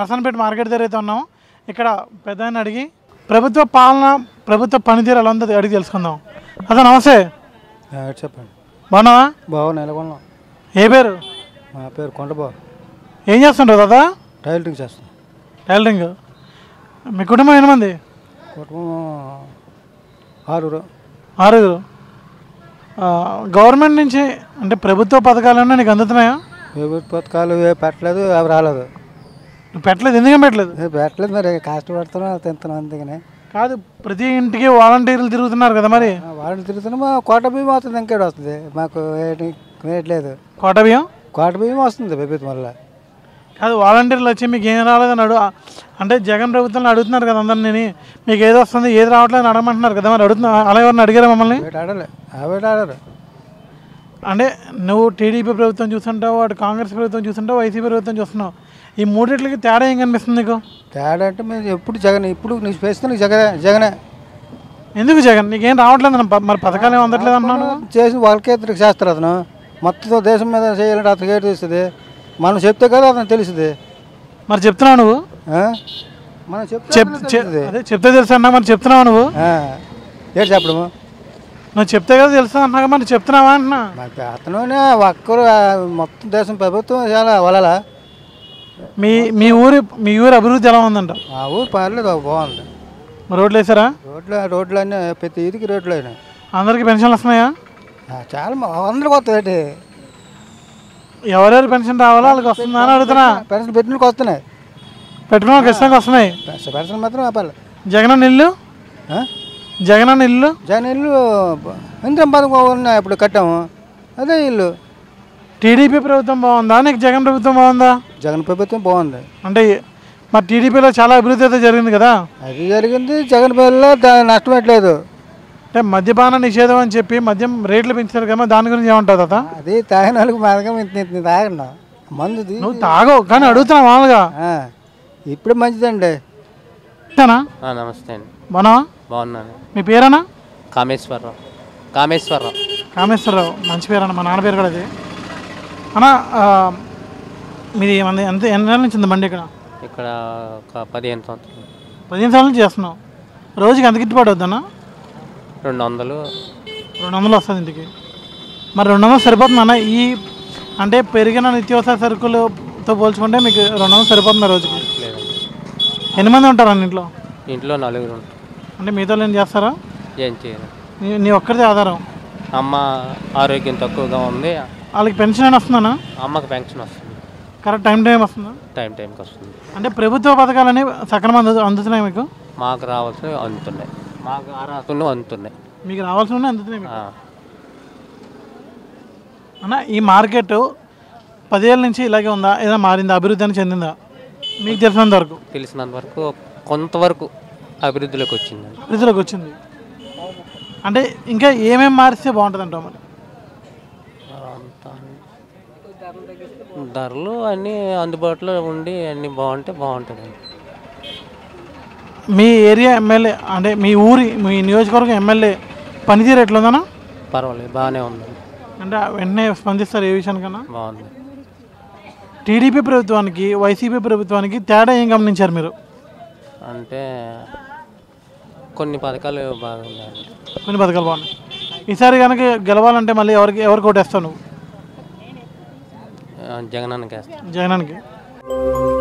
Narasannapeta market దగ్గర అయితే ఉన్నాం. ఇక్కడ పెద్దాయన అడిగి ప్రభుత్వ పాలన, ప్రభుత్వ పనితీరు ఎలా ఉందో అడిగి తెలుసుకుందాం. అదే నమస్తే. చెప్పండి. బాగున్నావా? బాగున్నా. నెలకొన్నాం. ఏ పేరు? మా పేరు కొండబాబు. ఏం చేస్తుంటావు దాదా? టైలరింగ్ చేస్తాం. టైలరింగ్. మీ కుటుంబం ఎంతమంది? కుటుంబం 6. గవర్నమెంట్ నుంచి అంటే ప్రభుత్వ పథకాలన్నా నీకు అందుతున్నాయా? ప్రభుత్వ పథకాలు పెట్టలేదు, అవి రాలేదు. నువ్వు పెట్టలేదు? ఎందుకని పెట్టలేదు? పెట్టలేదు, మరి కష్టపడుతున్నాం, తింటున్నాం అంతేగానే. కాదు, ప్రతి ఇంటికి వాలంటీర్లు తిరుగుతున్నారు కదా, మరి వాళ్ళు తిరుగుతున్నాం. మా కోట బియ్యం వస్తుంది, ఇంకేడు వస్తుంది, మాకు వేయట్లేదు. కోట బియ్యం? కోట బియ్యం వస్తుంది ప్రభుత్వం వల్ల. కాదు, వాలంటీర్లు వచ్చి మీకు ఏం రాలేదని అంటే జగన్ ప్రభుత్వంలో అడుగుతున్నారు కదా అందరినీ, మీకు ఏది వస్తుంది ఏది రావట్లేదు అడగమంటున్నారు కదా, మరి అడుగుతున్నా అలా ఎవరిని అడిగారా మమ్మల్ని? ఆడారు. అంటే నువ్వు టీడీపీ ప్రభుత్వం చూస్తుంటావు, వాడు కాంగ్రెస్ ప్రభుత్వం చూస్తుంటావు, వైసీపీ ప్రభుత్వం చూస్తున్నావు. ఈ మూడిట్లకి తేడా ఏం కనిపిస్తుంది నీకు? తేడా అంటే మేము ఎప్పుడు జగన్, ఇప్పుడు నీకు చేస్తున్నా జగనే. ఎందుకు జగన్? నీకేం రావట్లేదు, మరి పథకాలు ఏమి అందట్లేదు అన్నాను. చేసి వాళ్ళకే చేస్తారు. అతను మొత్తం దేశం మీద చేయాలంటే అతనికి ఏడు తెలుస్తుంది, మనం చెప్తే కదా అతను తెలుస్తుంది. మరి చెప్తున్నావు నువ్వు? మనం అదే చెప్తే తెలుసా అన్నా, మరి చెప్తున్నావు నువ్వు? ఏంటి చెప్పడము? నువ్వు చెప్తే కదా తెలుసా అన్నాక మరి చెప్తున్నావా అంటున్నా. అతనునే ఒక్కరు మొత్తం దేశం ప్రభుత్వం చాలా వలల. మీ ఊరు అభివృద్ధి ఎలా ఉందంట? ఆ ఊరు పర్లేదు, బాగుంది. రోడ్లు వేసారా? రోడ్లు అన్నీ ప్రతి ఇదికి రోడ్లు అయినాయి. అందరికి పెన్షన్లు వస్తున్నాయా? చాలా అందరికి వస్తాయి. ఎవరెవరు పెన్షన్ రావాలో వాళ్ళకి వస్తుందా అని అడుగుతున్నా. పెన్షన్ పెట్టినకి వస్తున్నాయి, పెట్టిన వాళ్ళకి ఖచ్చితంగా వస్తున్నాయి. పెన్షన్ మాత్రం ఆపాలి. జగన్ ఇల్లు ఇంద్రం పథకం ఇప్పుడు కట్టాము, అదే ఇల్లు. టీడీపీ ప్రభుత్వం బాగుందా, నీకు జగన్ ప్రభుత్వం బాగుందా? జగన్ ప్రభుత్వం బాగుంది. అంటే మరి టీడీపీలో చాలా అభివృద్ధి అయితే జరిగింది కదా? అది జరిగింది, జగన్ పేరులో నష్టమేట్లేదు. అంటే మద్యపాన నిషేధం అని చెప్పి మద్యం రేట్లు పెంచారు కదా, దాని గురించి ఏమంటావు తాత? అది తాగిన వాళ్ళకి మాదకం ఇంత తాగండి, మందు నువ్వు తాగవు కానీ అడుగుతున్నా మామూలుగా. ఇప్పుడు మంచిదండి. నమస్తే అండి. బాగున్నాను. మీ పేరేనా? కామేశ్వరరావు. మంచి పేరు అన్న, మా నాన్న పేరు కూడా అది అన్న. మీది ఎంత ఎన్ని నుంచి ఉంది బండి ఇక్కడ? ఇక్కడ 15 సంవత్సరాలు. 15 సంవత్సరాల నుంచి చేస్తున్నావు. రోజుకి ఎంత గిట్టుబాటు అవుద్దన్నా? 200 వస్తుంది ఇంటికి. మరి 200 సరిపోతుంది అన్న? అంటే పెరిగిన నిత్యావసర సరుకులతో పోల్చుకుంటే మీకు 200 సరిపోతుంది రోజుకి? ఎన్ని మంది ఉంటారు అన్న ఇంట్లో? ఇంట్లో 4 ఉంటారు. అంటే మీతో ఏం చేస్తారా? ఏం చేయరు. నీ ఒక్కరిదే ఆధారం? అమ్మ ఆరోగ్యం తక్కువగా ఉంది. వాళ్ళకి పెన్షన్ అని వస్తుందన్నా? అమ్మకి పెన్షన్ వస్తుంది. కరెక్ట్ టైంకి వస్తుందా? టైంకి వస్తుంది. అంటే ప్రభుత్వ పథకాలని సక్రమంగా అందుతున్నాయి మీకు? మాకు రావాల్సినవి అందుతున్నాయి, మాకు అర్హతలు అందుతున్నాయి. మీకు రావాల్సినవి అందుతున్నాయి అన్న. ఈ మార్కెట్ 10 ఏళ్ళ నుంచి ఇలాగే ఉందా, ఏదైనా మారిందా, అభివృద్ధి అని చెందిందా మీకు తెలిసినంత వరకు? కొంతవరకు అభివృద్ధిలోకి వచ్చింది. అంటే ఇంకా ఏమేమి మారిస్తే బాగుంటుంది అంటావు మరి? ధరలు అన్నీ అందుబాటులో ఉండి అన్నీ బాగుంటుంది. మీ ఏరియా ఎమ్మెల్యే అంటే మీ నియోజకవర్గం ఎమ్మెల్యే పనితీరు ఎట్లుందన్నా? పర్వాలేదు, బాగానే ఉంది. అంటే వెంటనే స్పందిస్తారు ఏ విషయానికన్నా? బాగుంది. టీడీపీ ప్రభుత్వానికి వైసీపీ ప్రభుత్వానికి తేడా ఏం గమనించారు మీరు? అంటే కొన్ని పథకాలు బాగున్నాయి. కొన్ని పథకాలు బాగున్నాయి. ఈసారి కనుక గెలవాలంటే మళ్ళీ ఎవరికి ఓటేస్తావు నువ్వు? జగనానికి వేస్తాను. జగనానికి.